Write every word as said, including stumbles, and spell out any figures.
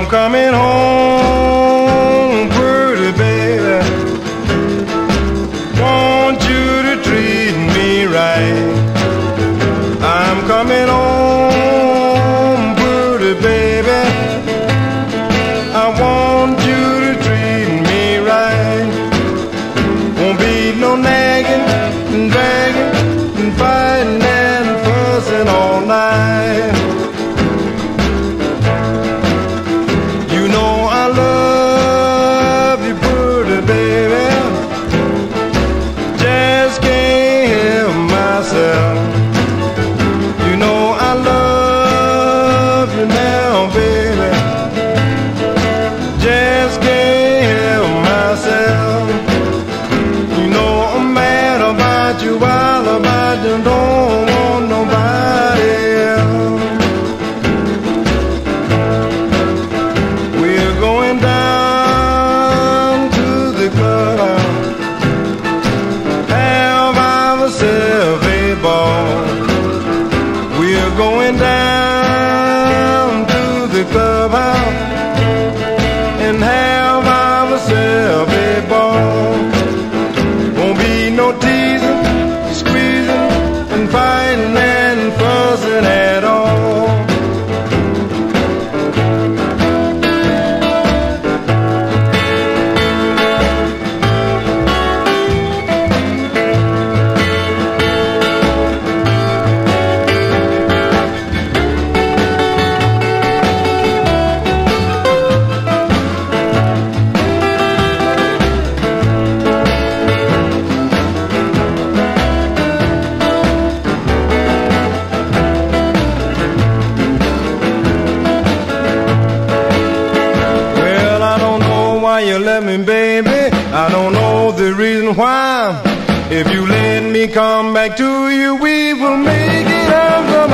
I'm coming home, pretty baby. Want you to treat me right. I'm coming home, pretty baby. I want you to treat me right. Won't be no nagging and dragging and fighting and fussing all night. You know I love you, pretty baby. Just can't help myself. You know I love you now, baby. Just can't help myself. You know I'm mad about you, wild about you, don't want nobody else. We're going down to the clubhouse, have ourselves a ball. We're going down to the clubhouse and have ourselves a ball. Won't be no teasing, squeezing, and fighting and fussing at all. You let me, baby, I don't know the reason why. If you let me come back to you, we will make it up somehow.